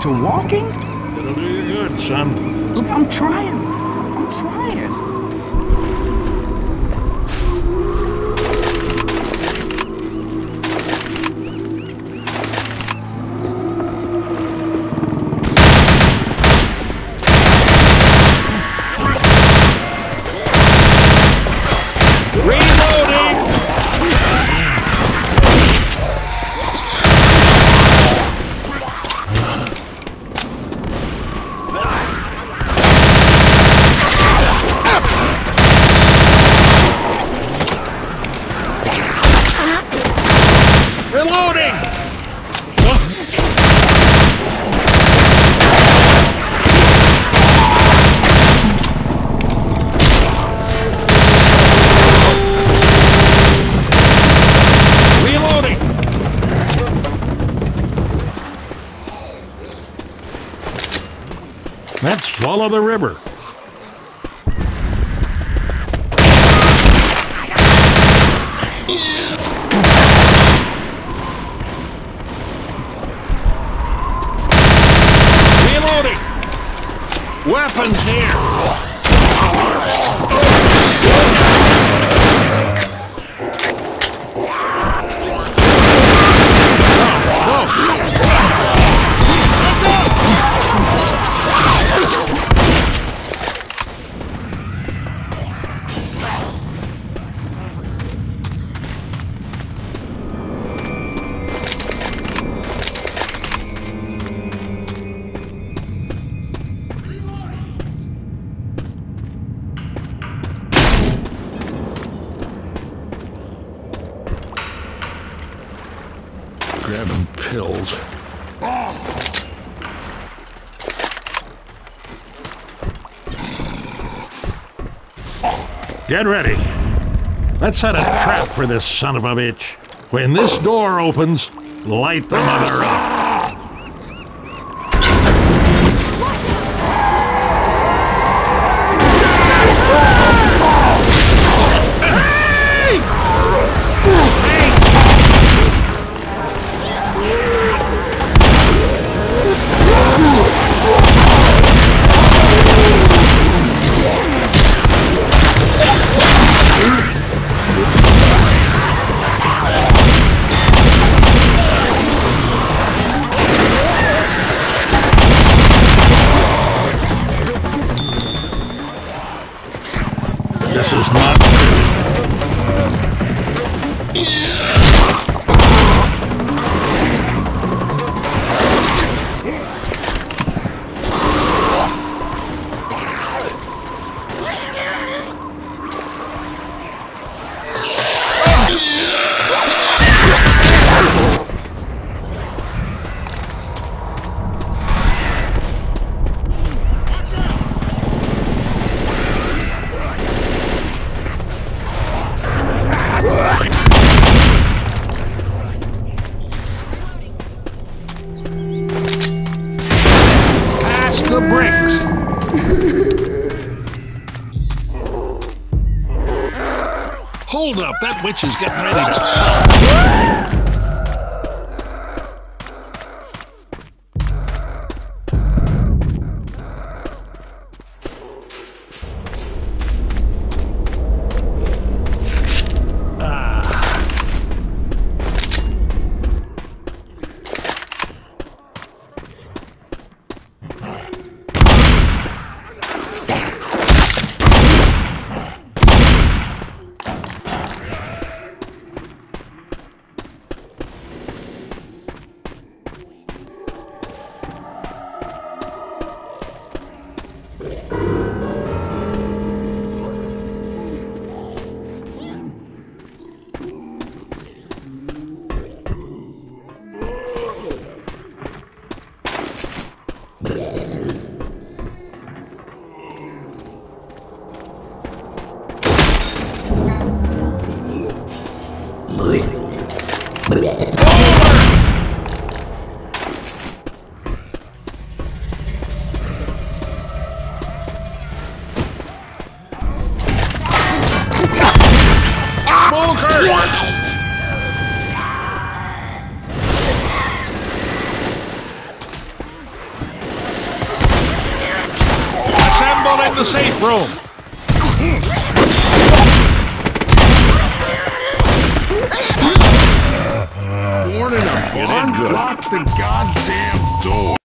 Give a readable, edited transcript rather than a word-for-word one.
to walking? It'll do you good, son. Look, I'm trying. I'm trying. Let's follow the river. Reloading! Weapons here! Grabbing pills. Get ready. Let's set a trap for this son of a bitch. When this door opens, light the mother up. This is not good. The bricks. Hold up, that witch is getting ready to come. room. Born in a barn? Lock the goddamn door.